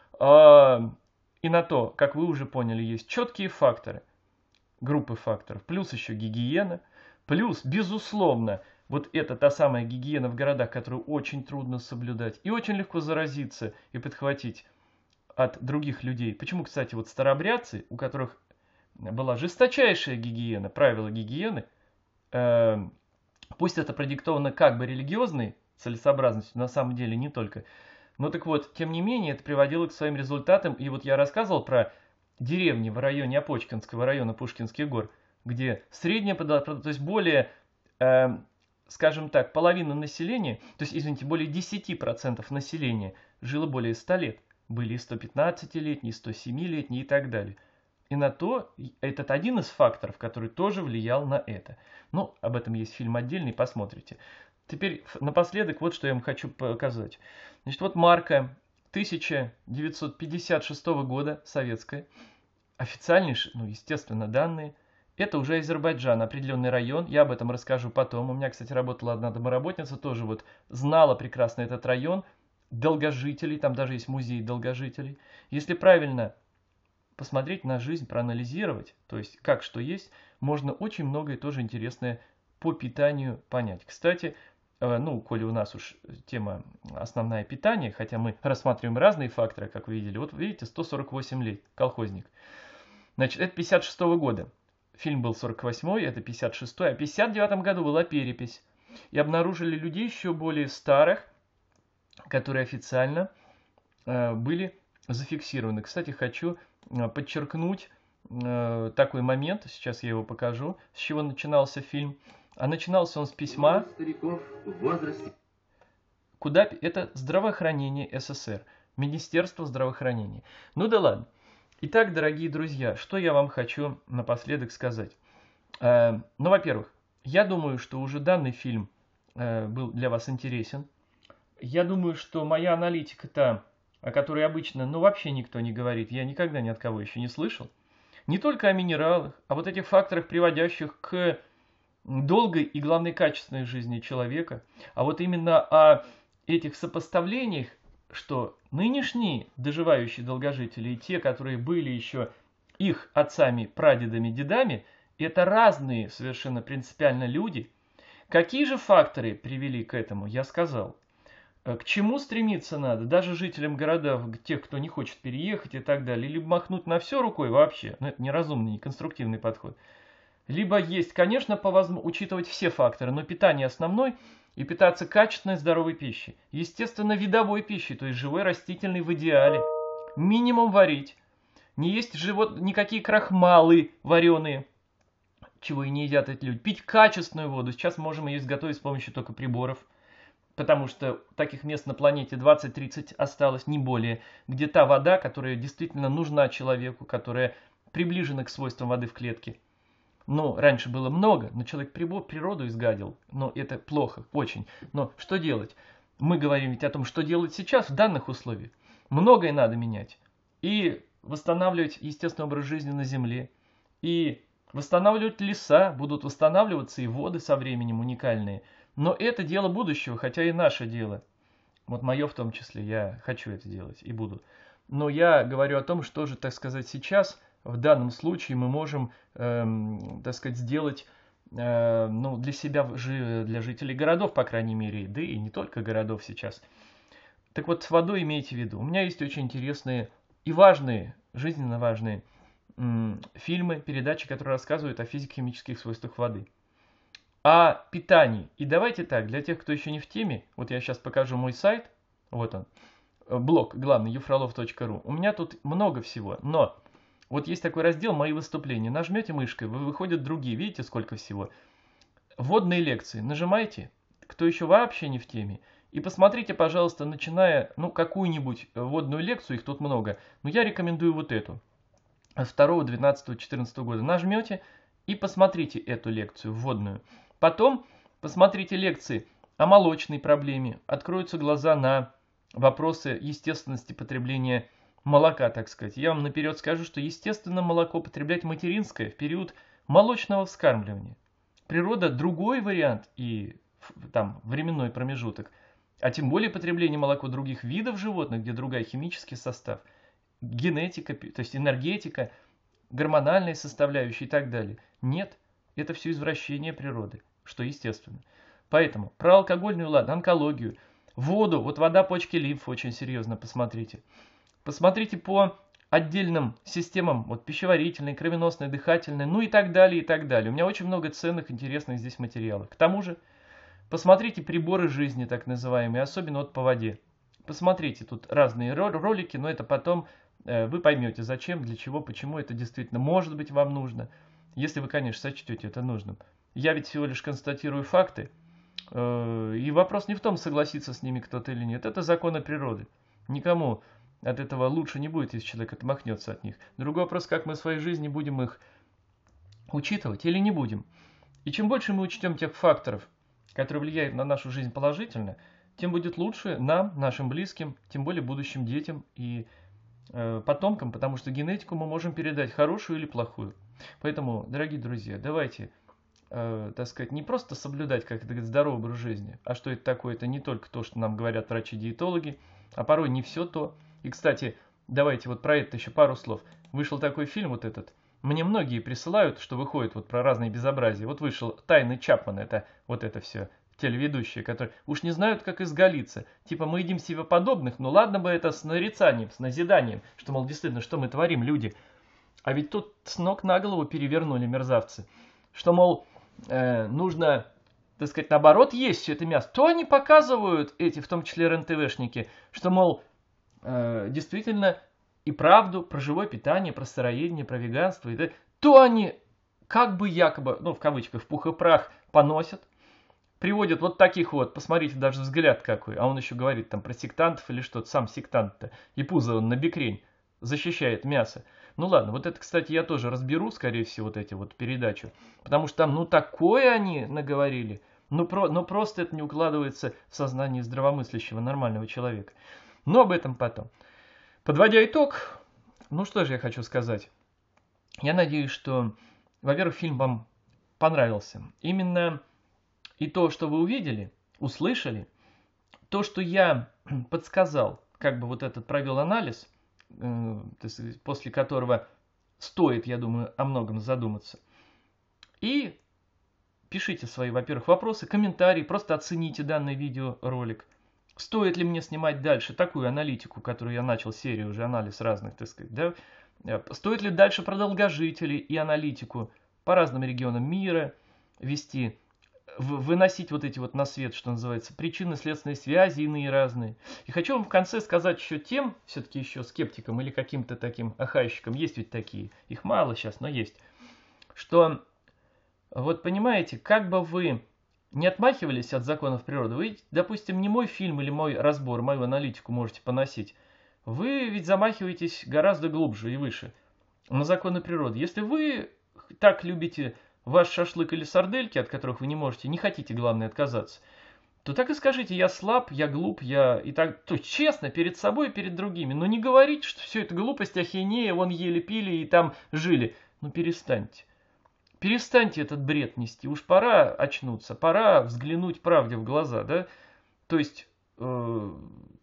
и на то, как вы уже поняли, есть четкие факторы, группы факторов, плюс еще гигиена, плюс, безусловно, вот это та самая гигиена в городах, которую очень трудно соблюдать, и очень легко заразиться и подхватить от других людей. Почему, кстати, вот старообрядцы, у которых была жесточайшая гигиена, правила гигиены, э, пусть это продиктовано как бы религиозной целесообразностью, на самом деле не только, но так вот, тем не менее, это приводило к своим результатам. И вот я рассказывал про деревни в районе Опочкинского района Пушкинских гор, где средняя, то есть более, э, скажем так, половина населения, то есть, извините, более десять процентов населения жило более ста лет. Были и сто пятнадцатилетние, и сто семилетние и так далее. И на то, этот один из факторов, который тоже влиял на это. Ну, об этом есть фильм отдельный, посмотрите. Теперь напоследок вот что я вам хочу показать. Значит, вот марка тысяча девятьсот пятьдесят шестого года, советская. Официальные, ну, естественно, данные. Это уже Азербайджан, определенный район. Я об этом расскажу потом. У меня, кстати, работала одна домоработница, тоже вот знала прекрасно этот район. Долгожителей, там даже есть музей долгожителей. Если правильно посмотреть на жизнь, проанализировать, то есть как что есть, можно очень многое тоже интересное по питанию понять. Кстати, ну, коли у нас уж тема основная питание, хотя мы рассматриваем разные факторы, как вы видели. Вот видите, сто сорок восемь лет, колхозник. Значит, это пятьдесят шестого года. Фильм был сорок восьмой, это пятьдесят шестой, а в пятьдесят девятом году была перепись. И обнаружили людей еще более старых, которые официально э, были зафиксированы. Кстати, хочу э, подчеркнуть э, такой момент, сейчас я его покажу, с чего начинался фильм. А начинался он с письма, стариков в возрасте. Куда это здравоохранение СССР, Министерство здравоохранения. Ну да ладно. Итак, дорогие друзья, что я вам хочу напоследок сказать. Э, ну, во-первых, я думаю, что уже данный фильм э, был для вас интересен. Я думаю, что моя аналитика та, о которой обычно, ну, вообще никто не говорит, я никогда ни от кого еще не слышал, не только о минералах, а вот этих факторах, приводящих к долгой и, главной, качественной жизни человека, а вот именно о этих сопоставлениях, что нынешние доживающие долгожители и те, которые были еще их отцами, прадедами, дедами, это разные совершенно принципиально люди. Какие же факторы привели к этому, я сказал. К чему стремиться надо, даже жителям городов, тех, кто не хочет переехать и так далее, либо махнуть на все рукой вообще, но это неразумный, неконструктивный подход. Либо есть, конечно, по возможности учитывать все факторы, но питание основной и питаться качественной здоровой пищей. Естественно, видовой пищей, то есть живой растительной в идеале. Минимум варить. Не есть живот, никакие крахмалы вареные, чего и не едят эти люди. Пить качественную воду. Сейчас можем ее изготовить с помощью только приборов. Потому что таких мест на планете двадцать-тридцать осталось, не более. Где та вода, которая действительно нужна человеку, которая приближена к свойствам воды в клетке. Ну, раньше было много, но человек природу изгадил. Но это плохо, очень. Но что делать? Мы говорим ведь о том, что делать сейчас в данных условиях. Многое надо менять. И восстанавливать естественный образ жизни на Земле. И восстанавливать леса, будут восстанавливаться и воды со временем уникальные. Но это дело будущего, хотя и наше дело. Вот мое в том числе, я хочу это делать и буду. Но я говорю о том, что же, так сказать, сейчас... В данном случае мы можем, эм, так сказать, сделать э, ну, для себя, для жителей городов, по крайней мере, да и не только городов сейчас. Так вот, с водой имейте в виду. У меня есть очень интересные и важные, жизненно важные м, фильмы, передачи, которые рассказывают о физико-химических свойствах воды. О питании. И давайте так, для тех, кто еще не в теме, вот я сейчас покажу мой сайт, вот он, блог главный, юфролов точка ру. У меня тут много всего, но... Вот есть такой раздел «Мои выступления». Нажмете мышкой, вы выходят другие. Видите, сколько всего? вводные лекции. Нажимайте, кто еще вообще не в теме. И посмотрите, пожалуйста, начиная, ну, какую-нибудь вводную лекцию, их тут много, но я рекомендую вот эту. С второго, двенадцатого, четырнадцатого года. Нажмете и посмотрите эту лекцию вводную. Потом посмотрите лекции о молочной проблеме. Откроются глаза на вопросы естественности потребления молока, так сказать. Я вам наперед скажу, что естественно молоко потреблять материнское в период молочного вскармливания. Природа другой вариант и там временной промежуток, а тем более потребление молока других видов животных, где другой химический состав, генетика, то есть энергетика, гормональные составляющие и так далее. Нет, это все извращение природы, что естественно. Поэтому про алкогольную, ладно, онкологию, воду, вот вода, почки, лимфа очень серьезно посмотрите. Посмотрите по отдельным системам, вот пищеварительной, кровеносной, дыхательной, ну и так далее, и так далее. У меня очень много ценных, интересных здесь материалов. К тому же, посмотрите приборы жизни, так называемые, особенно вот по воде. Посмотрите, тут разные ролики, но это потом э, вы поймете, зачем, для чего, почему это действительно может быть вам нужно. Если вы, конечно, сочтете это нужным. Я ведь всего лишь констатирую факты. Э, и вопрос не в том, согласится с ними кто-то или нет. Это законы природы. Никому от этого лучше не будет, если человек отмахнется от них. Другой вопрос, как мы в своей жизни будем их учитывать или не будем. И чем больше мы учтем тех факторов, которые влияют на нашу жизнь положительно, тем будет лучше нам, нашим близким, тем более будущим детям и э, потомкам, потому что генетику мы можем передать хорошую или плохую. Поэтому, дорогие друзья, давайте, э, так сказать, не просто соблюдать, как это говорит, здоровый образ жизни, а что это такое, это не только то, что нам говорят врачи-диетологи, а порой не все то. И, кстати, давайте вот про это еще пару слов. Вышел такой фильм вот этот. Мне многие присылают, что выходит вот про разные безобразия. Вот вышел «Тайны Чапмана», это вот это все, телеведущие, которые уж не знают, как изгалиться. Типа мы едим себе подобных, ну ладно бы это с нарицанием, с назиданием, что, мол, действительно, что мы творим, люди. А ведь тут с ног на голову перевернули мерзавцы. Что, мол, э, нужно, так сказать, наоборот есть все это мясо. То они показывают, эти, в том числе эр эн тэ вэ-шники, что, мол, э, действительно и правду про живое питание, про сыроедение, про веганство, и так, то они как бы якобы, ну в кавычках, в пух и прах поносят, приводят вот таких вот, посмотрите, даже взгляд какой, а он еще говорит там про сектантов или что-то, сам сектант-то, и пузо он набекрень, защищает мясо. Ну ладно, вот это, кстати, я тоже разберу, скорее всего, вот эти вот передачу, потому что там, ну такое они наговорили, ну, про, ну просто это не укладывается в сознание здравомыслящего нормального человека. Но об этом потом. Подводя итог, ну что же я хочу сказать. Я надеюсь, что, во-первых, фильм вам понравился. Именно и то, что вы увидели, услышали, то, что я подсказал, как бы вот этот провел анализ, э, после которого стоит, я думаю, о многом задуматься. И пишите свои, во-первых, вопросы, комментарии, просто оцените данный видеоролик. Стоит ли мне снимать дальше такую аналитику, которую я начал, серию уже, анализ разных, так сказать, да? Стоит ли дальше про долгожителей и аналитику по разным регионам мира вести, выносить вот эти вот на свет, что называется, причинно-следственные связи иные разные. И хочу вам в конце сказать еще тем, все-таки еще скептикам или каким-то таким ахайщикам, есть ведь такие, их мало сейчас, но есть, что вот понимаете, как бы вы не отмахивались от законов природы, вы, допустим, не мой фильм или мой разбор, мою аналитику можете поносить. Вы ведь замахиваетесь гораздо глубже и выше на законы природы. Если вы так любите ваш шашлык или сардельки, от которых вы не можете, не хотите, главное, отказаться, то так и скажите: я слаб, я глуп, я и так, то есть честно, перед собой и перед другими. Но не говорите, что все это глупость, ахинея, вон ели, пили и там жили. Ну перестаньте. Перестаньте этот бред нести, уж пора очнуться, пора взглянуть правде в глаза, да? То есть, э,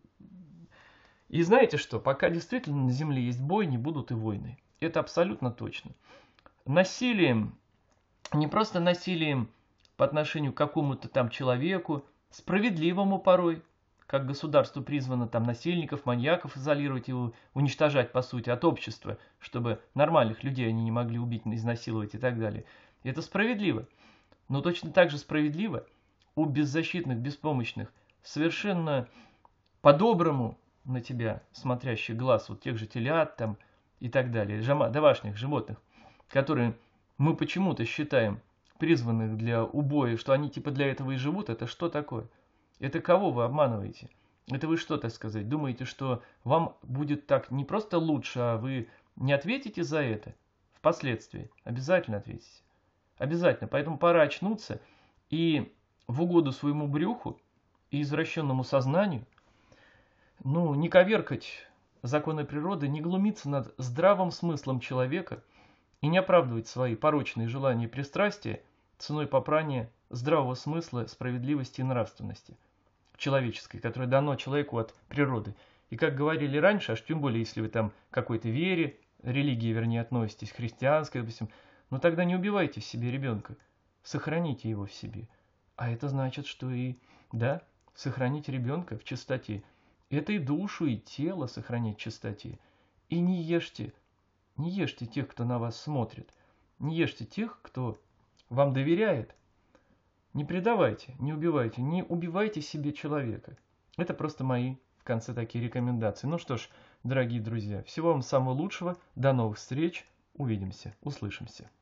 и знаете что, пока действительно на земле есть бойни, будут и войны. Это абсолютно точно. Насилием, не просто насилием по отношению к какому-то там человеку, справедливому порой, как государство призвано там насильников, маньяков изолировать и уничтожать, по сути, от общества, чтобы нормальных людей они не могли убить, изнасиловать и так далее. И это справедливо. Но точно так же справедливо у беззащитных, беспомощных, совершенно по-доброму на тебя смотрящих глаз, вот тех же телят там и так далее, домашних животных, которые мы почему-то считаем призванных для убоя, что они типа для этого и живут, это что такое? Это кого вы обманываете? Это вы что, так сказать, думаете, что вам будет так не просто лучше, а вы не ответите за это впоследствии? Обязательно ответите. Обязательно. Поэтому пора очнуться и в угоду своему брюху и извращенному сознанию, ну, не коверкать законы природы, не глумиться над здравым смыслом человека и не оправдывать свои порочные желания и пристрастия ценой попрания здравого смысла, справедливости и нравственности человеческой, которое дано человеку от природы. И как говорили раньше, аж тем более, если вы там к какой-то вере, религии, вернее, относитесь, христианской, допустим, ну тогда не убивайте в себе ребенка, сохраните его в себе. А это значит, что и, да, сохранить ребенка в чистоте. Это и душу, и тело сохранить в чистоте. И не ешьте, не ешьте тех, кто на вас смотрит. Не ешьте тех, кто вам доверяет. Не предавайте, не убивайте, не убивайте себе человека. Это просто мои в конце такие рекомендации. Ну что ж, дорогие друзья, всего вам самого лучшего. До новых встреч. Увидимся, услышимся.